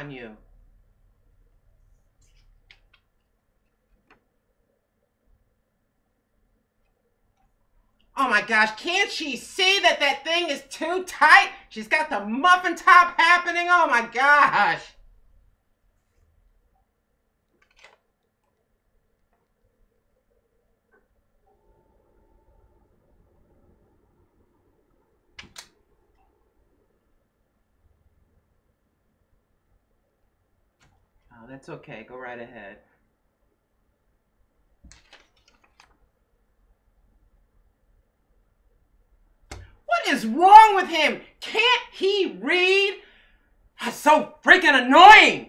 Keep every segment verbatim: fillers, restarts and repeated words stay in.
on you. Oh my gosh, can't she see that that thing is too tight? She's got the muffin top happening. Oh my gosh. Oh, that's okay. Go right ahead. What is wrong with him? Can't he read? That's so freaking annoying.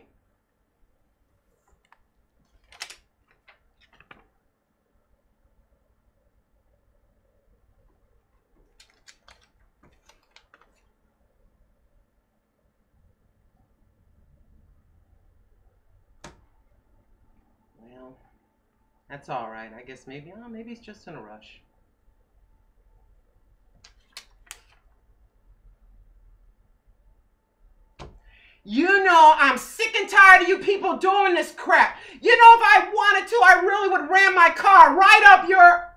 Well, that's all right. I guess maybe, oh, maybe he's just in a rush. You know, I'm sick and tired of you people doing this crap. You know, if I wanted to, I really would ram my car right up your...